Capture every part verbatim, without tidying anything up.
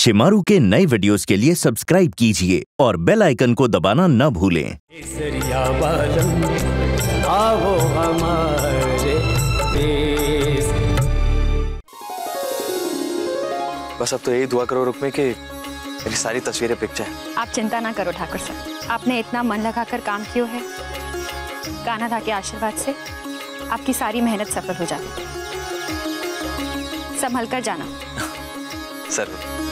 शिमारू के नए वीडियोस के लिए सब्सक्राइब कीजिए और बेल आइकन को दबाना न भूलें। आओ हमारे देश। बस अब तो यही दुआ करो रुक्मी कि मेरी सारी तस्वीरें पिक जाएं। आप चिंता ना करो ठाकुर साहब, आपने इतना मन लगाकर काम किया है, कान्हा दा के आशीर्वाद से आपकी सारी मेहनत सफल हो जाती। संभल कर जाना। सर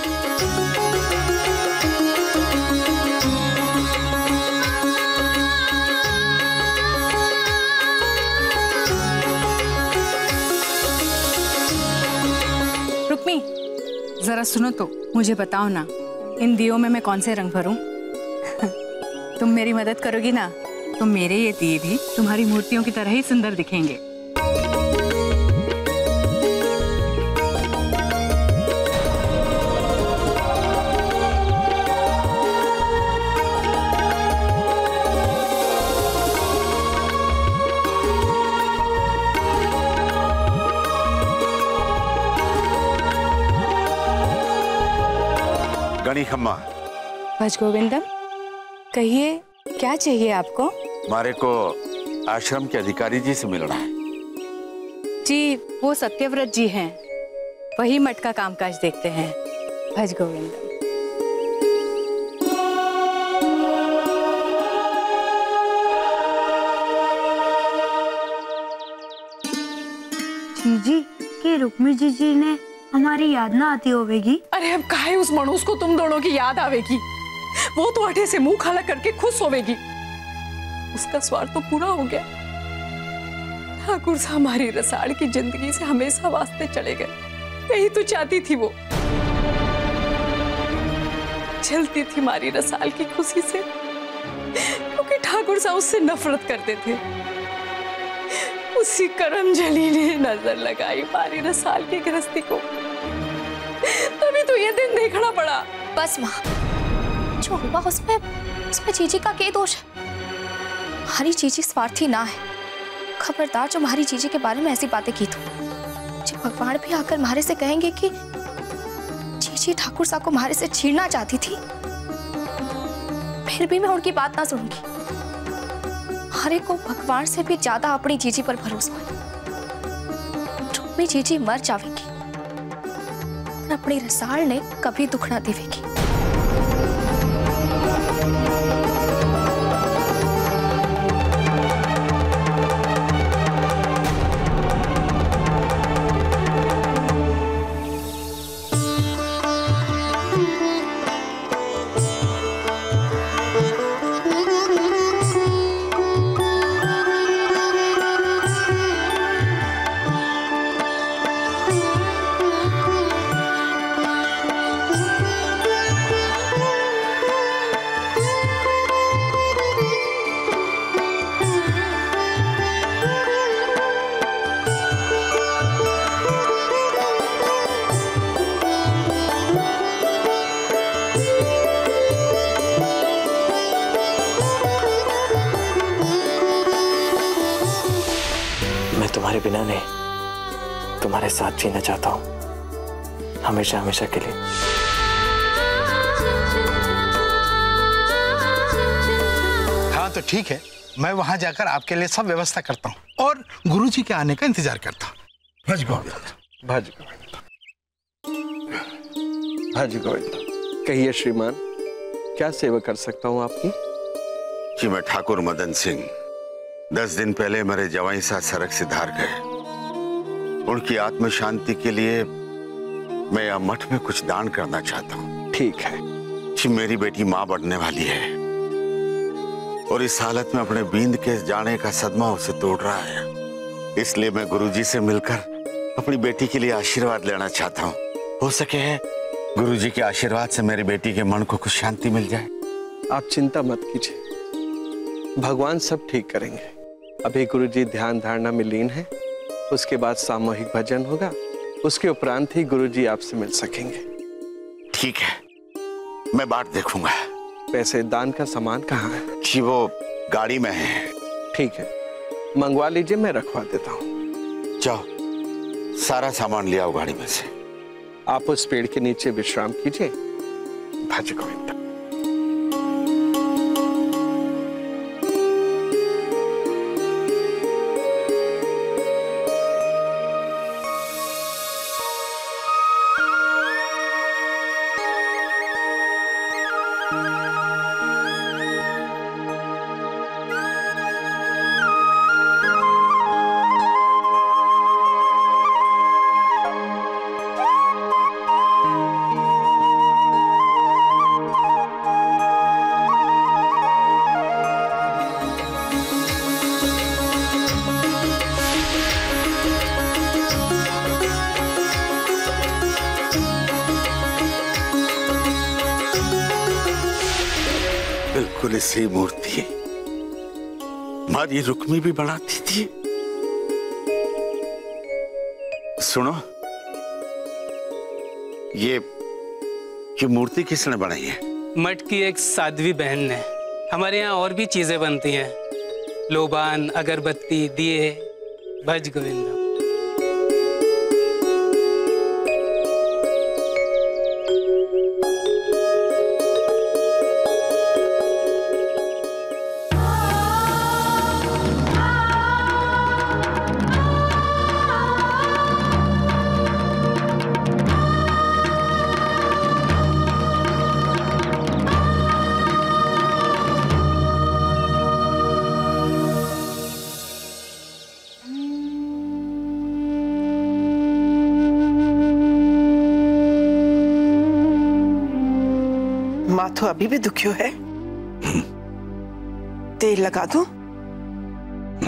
रुक्मी, जरा सुनो तो, मुझे बताओ ना, इन दियों में मैं कौन से रंग भरूं? तुम मेरी मदद करोगी ना, तो मेरे ये दिए भी तुम्हारी मूर्तियों की तरह ही सुंदर दिखेंगे। गणी खम्मा। भज गोविंदम, कहिए क्या चाहिए आपको? हमारे को आश्रम के अधिकारी जी से मिलना है। जी, वो सत्यव्रत जी हैं, वही मठ का कामकाज देखते हैं। भज गोविंदम। जी कि रुक्मी जी जी ने हमारी याद ना आती होवेगी। अरे अब काहे उस मनुष्य को तुम दोनों की याद आवेगी? वो तो अठे से मुंह खाला करके खुश होवेगी। उसका स्वार्थ तो पूरा हो गया। ठाकुर साहब हमारी रसाल की जिंदगी से हमेशा वास्ते चले गए। यही तो चाहती थी वो। चलती थी हमारी रसाल की खुशी से, क्योंकि ठाकुर साहब उससे नफरत करते थे। उसी करमजली ने नजर लगाई हमारी रसाल की गृहस्थी को, तभी तो ये दिन देखना पड़ा। बस माँ, जो हुआ उसमें उसमें जीजी का क्या दोष है? हमारी जीजी स्वार्थी ना है। खबरदार जो हमारी जीजी के बारे में ऐसी बातें की तो जब भगवान भी आकर हमारे से कहेंगे कि जीजी ठाकुर साहब को हमारे से छीनना चाहती थी, फिर भी मैं उनकी बात ना सुनूंगी। हमारे को भगवान से भी ज्यादा अपनी जीजी पर भरोसा है। रुक्मी जीजी मर जाएगी, अपनी रसाल ने कभी दुख ना देवेगी। तुम्हारे बिना नहीं, तुम्हारे साथ जीना चाहता हूं, हमेशा हमेशा के लिए। हाँ तो ठीक है, मैं वहां जाकर आपके लिए सब व्यवस्था करता हूँ और गुरुजी के आने का इंतजार करता हूँ। भज गोविंद। भज भज गोविंद। कहिए श्रीमान, क्या सेवा कर सकता हूँ आपकी? जी मैं ठाकुर मदन सिंह दस दिन पहले मेरे जवाई साथ सड़क से धार गए। उनकी आत्म शांति के लिए मैं यह मठ में कुछ दान करना चाहता हूँ। ठीक है जी, मेरी बेटी माँ बढ़ने वाली है और इस हालत में अपने बींद के जाने का सदमा उसे तोड़ रहा है। इसलिए मैं गुरुजी से मिलकर अपनी बेटी के लिए आशीर्वाद लेना चाहता हूँ। हो सके है गुरुजी के आशीर्वाद से मेरी बेटी के मन को कुछ शांति मिल जाए। आप चिंता मत कीजिए, भगवान सब ठीक करेंगे। अभी गुरुजी ध्यान धारणा में लीन है, उसके बाद सामूहिक भजन होगा, उसके उपरांत ही गुरुजी आपसे मिल सकेंगे। ठीक है, मैं बात देखूंगा। पैसे दान का सामान कहाँ है? जी वो गाड़ी में है। ठीक है, मंगवा लीजिए, मैं रखवा देता हूँ। जाओ, सारा सामान ले आओ गाड़ी में से। आप उस पेड़ के नीचे विश्राम कीजिए। भज गोविंद। बिल्कुल इसी मूर्ति हमारी रुक्मी भी बनाती थी। सुनो, ये ये मूर्ति किसने बनाई है? मठ की एक साध्वी बहन ने। हमारे यहाँ और भी चीजें बनती हैं, लोबान, अगरबत्ती, दिए। भज गोविंद। तो अभी भी दुखियो है? तेल लगा दूं? ना,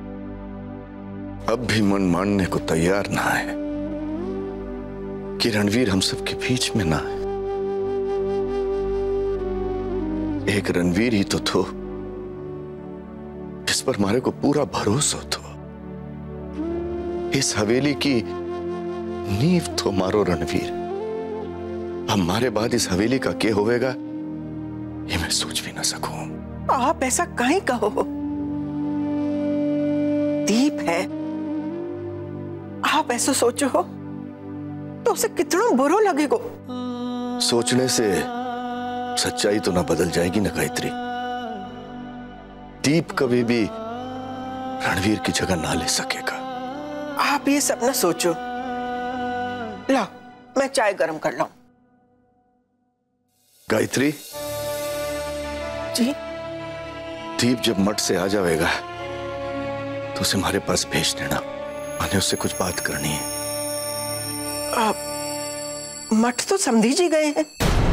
अब भी मन मानने को तैयार ना है कि रणवीर हम सबके बीच में ना है। एक रणवीर ही तो थो जिस पर हमारे को पूरा भरोसा थो। इस हवेली की नींव तो मारो रणवीर। हमारे बाद इस हवेली का क्या होवेगा ये मैं सोच भी ना सकूं। आप ऐसा काहे कहो? दीप है, आप ऐसा सोचो हो तो उसे कितना बुरा लगेगा। सोचने से सच्चाई तो ना बदल जाएगी ना गायत्री। दीप कभी भी रणवीर की जगह ना ले सकेगा। आप ये सब ना सोचो। ला, मैं चाय गर्म कर लाऊं। गायत्री जी? दीप जब मठ से आ जाएगा तो उसे हमारे पास भेज देना। मैंने उससे कुछ बात करनी है। आप मठ तो समझी जी गए हैं।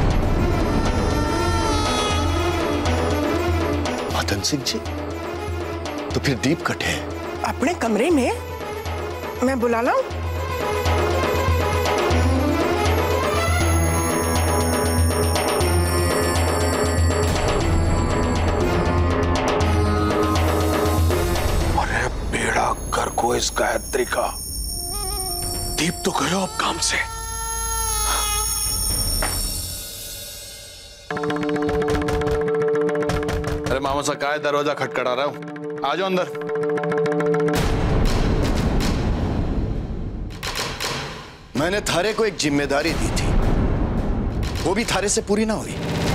मदन सिंह जी, तो फिर दीप कटे अपने कमरे में। मैं बुला लाऊं? घर को इस गायत्री का। दीप तो गयो अब काम से। अरे मामा सा काय दरवाजा खटखटा रहा हूं, आ जाओ अंदर। मैंने थारे को एक जिम्मेदारी दी थी, वो भी थारे से पूरी ना हुई।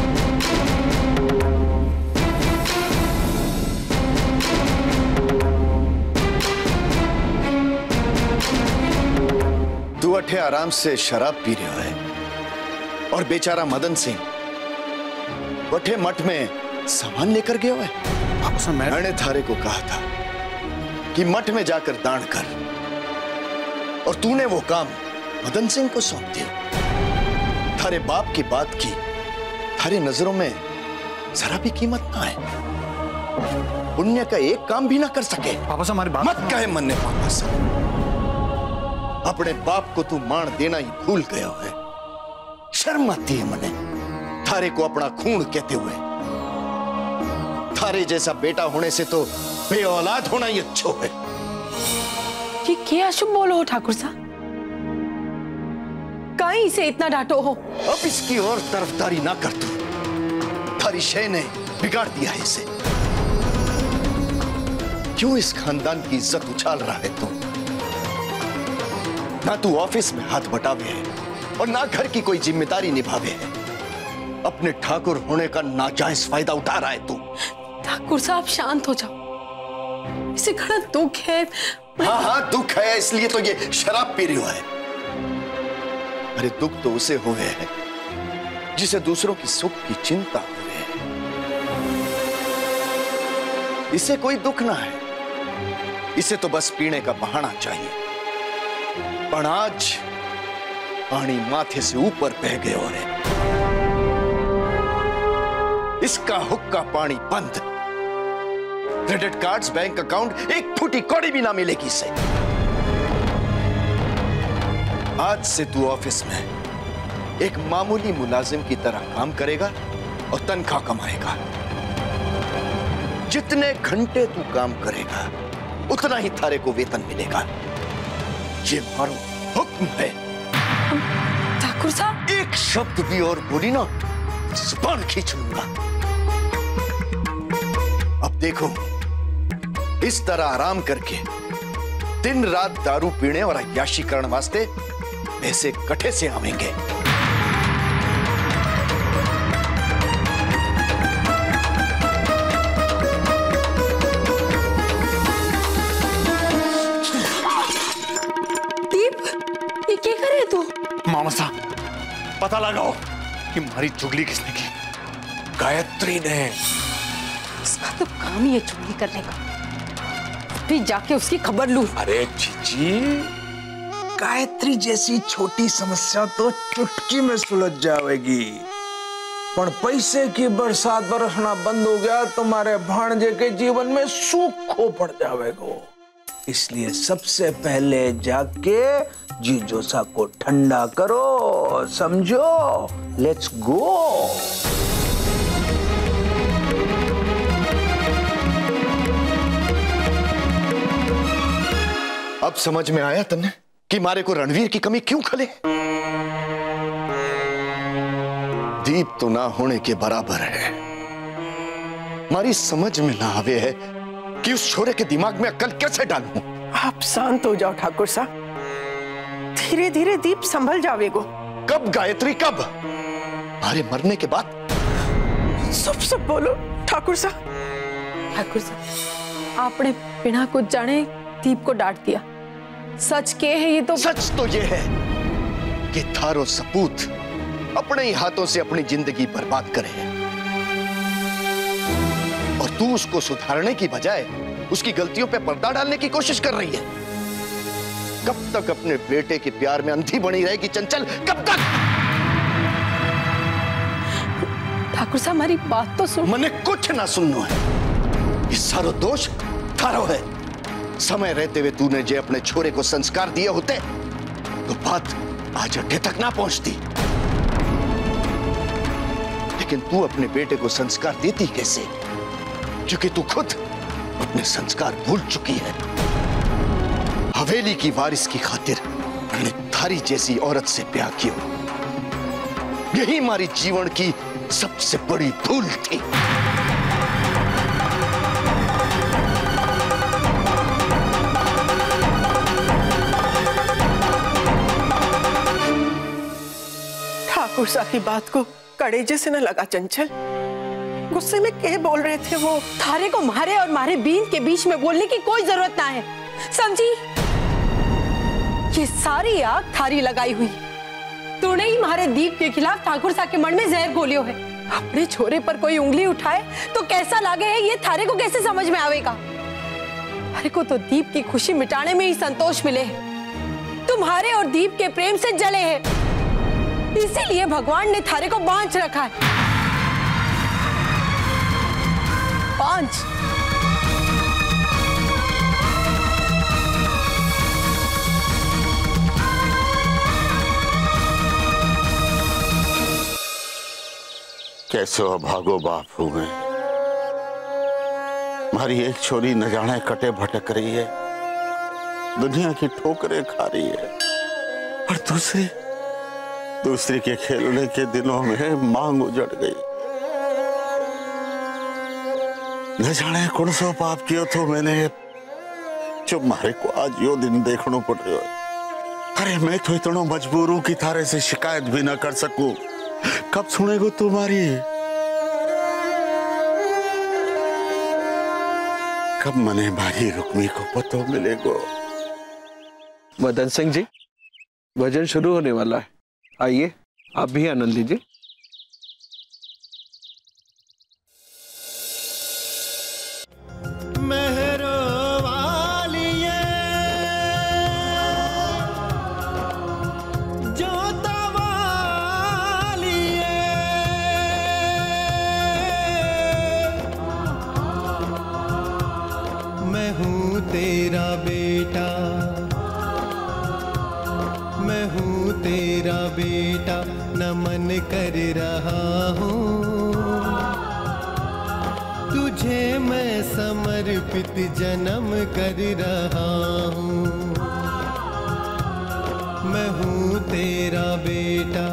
तू अठे आराम से शराब पी रहा है और बेचारा मदन सिंह वठे मठ में सामान लेकर गया है। मैंने थारे को कहा था कि मठ में जाकर दान कर, और तूने वो काम मदन सिंह को सौंप दिया। थारे बाप की बात की थारे नजरों में जरा भी कीमत ना है। पुण्य का एक काम भी ना कर सके। पापा से हमारी बात मत कहे मन ने पापा से। अपने बाप को तू मान देना ही भूल गया है। शर्म आती है मने थारे को अपना खून कहते हुए। थारे जैसा बेटा होने से तो बेऔलाद होना ही अच्छा है। ये क्या शुभ बोलो हो ठाकुर साहब? काहे इसे इतना डांटो हो? अब इसकी और तरफदारी ना कर तू। थारी शय ने बिगाड़ दिया है इसे। क्यों इस खानदान की इज्जत उछाल रहा है तू? ना तू ऑफिस में हाथ बटावे है, और ना घर की कोई जिम्मेदारी निभावे। अपने ठाकुर होने का नाजायज फायदा उठा रहा है तू। ठाकुर साहब शांत हो जाओ, इसे घना दुख है। हाँ हाँ दुख है, इसलिए तो ये शराब पी रही है। अरे दुख तो उसे हुए है जिसे दूसरों की सुख की चिंता हुए है। इसे कोई दुख ना है, इसे तो बस पीने का बहाना चाहिए। पर आज पानी माथे से ऊपर बह गए और है। इसका हुक्का पानी बंद। क्रेडिट कार्ड्स, बैंक अकाउंट, एक फुटी कौड़ी भी ना मिलेगी इसे। आज से तू ऑफिस में एक मामूली मुलाजिम की तरह काम करेगा और तनख्वाह कमाएगा। जितने घंटे तू काम करेगा उतना ही थारे को वेतन मिलेगा। ये मारो हुक्म है। ठाकुर साहब, एक शब्द भी और बोली ना, जुबान खींच लूंगा। अब देखो, इस तरह आराम करके दिन रात दारू पीने और अय्याशी करने वास्ते पैसे कठे से आवेंगे। मामा साहब, पता लगाओ कि हमारी चुगली किसने की। गायत्री ने। इसका तो काम ही है चुगली करने का। भी जाके उसकी खबर लूं। अरे जीजी, गायत्री जैसी छोटी समस्या तो चुटकी में सुलझ जाएगी। पर पैसे की बरसात बरसना बंद हो गया, तुम्हारे भांजे के जीवन में सूखो पड़ जाएगा। इसलिए सबसे पहले जाके जीजोसा को ठंडा करो, समझो? Let's go. अब समझ में आया तन्ने कि मारे को रणवीर की कमी क्यों खले। दीप तो ना होने के बराबर है। मारी समझ में ना आवे है कि उस छोरे के दिमाग में अक्ल कैसे डालूं। आप शांत हो जाओ ठाकुर साहब, धीरे धीरे दीप संभल जावेगो। कब गायत्री, कब? मारे मरने के बाद? सब सब बोलो ठाकुर साहब। ठाकुर साहब, आपने बिना कुछ जाने दीप को डांट दिया। सच के है ये तो? सच तो ये है कि थारो सपूत अपने ही हाथों से अपनी जिंदगी बर्बाद करे और तू उसको सुधारने की बजाय उसकी गलतियों पे पर्दा डालने की कोशिश कर रही है। कब तक अपने बेटे के प्यार में अंधी बनी रहेगी चंचल, कब तक? ठाकुर साहब, हमारी बात तो सुन। मने कुछ ना सुनना है। इस सारो दोष थारो है। समय रहते हुए तूने जे अपने छोरे को संस्कार दिए होते तो बात आज अड्डे तक ना पहुंचती। लेकिन तू अपने बेटे को संस्कार देती कैसे, क्योंकि तू खुद अपने संस्कार भूल चुकी है। हवेली की वारिस की खातिर मैंने थारी जैसी औरत से ब्याह किया। यही हमारी जीवन की सबसे बड़ी भूल थी। ठाकुर साहब की बात को कड़ेजे से न लगा चंचल। गुस्से में क्या बोल रहे थे वो? थारे को मारे और मारे बीन के बीच में बोलने की कोई जरूरत ना है, समझी? ये सारी आग थारी लगाई हुई। तूने ही हमारे दीप के खिलाफ ठाकुर साहब के मन में जहर घोलियो है। अपने छोरे पर कोई उंगली उठाए तो कैसा लागे है ये थारे को कैसे समझ में आवेगा? थारे को तो दीप की खुशी मिटाने में ही संतोष मिले है। तुम्हारे और दीप के प्रेम से जले हैं, इसीलिए भगवान ने थारे को बांध रखा है। बांध। कैसे अभागो बाप हूं मैं। हमारी एक छोरी न जाने कटे भटक रही है, दुनिया की ठोकरें खा रही है, और दूसरी दूसरी के खेलने के दिनों में मांग उजड़ गई। न जाने कौन सो पाप कियो तो मैंने जो मारे को आज यो दिन देखना पड़ रहा है। अरे मैं तो इतना मजबूर हूं कि थारे से शिकायत भी ना कर सकूं। कब सुनेगो तुम्हारी? कब मने भाई रुक्मी को पतो मिलेगो? मदन सिंह जी, भजन शुरू होने वाला है, आइए आप भी आनंद लीजिए। तेरा बेटा, मैं हूँ तेरा बेटा, नमन कर रहा हूँ तुझे, मैं समर्पित जन्म कर रहा हूँ। मैं हूँ तेरा बेटा,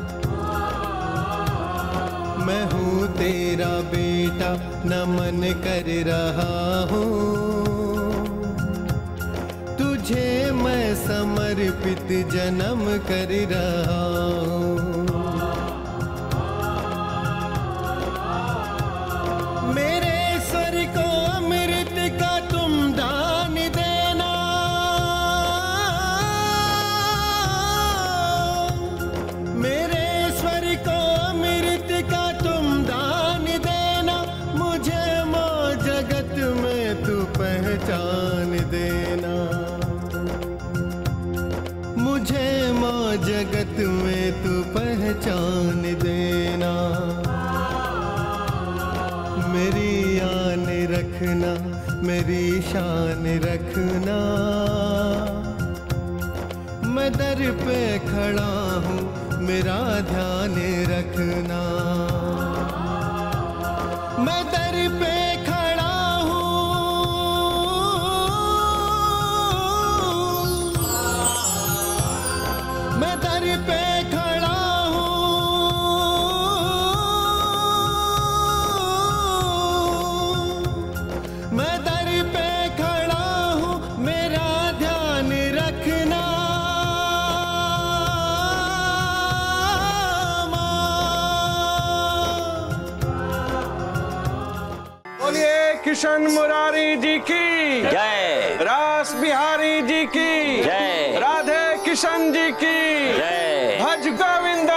मैं हूँ तेरा बेटा, नमन कर रहा हूँ तुझे, मैं समर्पित जन्म कर रहा हूँ। मेरे स्वर को अमृत का तुम दान देना, मेरे स्वर को अमृत का तुम दान देना, मुझे माँ जगत में तू पहचान देना, मुझे माँ जगत में तू पहचान देना। मेरी आन रखना, मेरी शान रखना, मैं दर पे खड़ा हूँ, मेरा ध्यान रखना। मैं दर पे खड़ा मैं दर पे खड़ा हूँ, मैं दर पे खड़ा हूँ, मेरा ध्यान रखना। बोलिए किशन मुरारी जी की जय, रास बिहारी जी की जय, राधे किशन जी की जय, भज गोविंद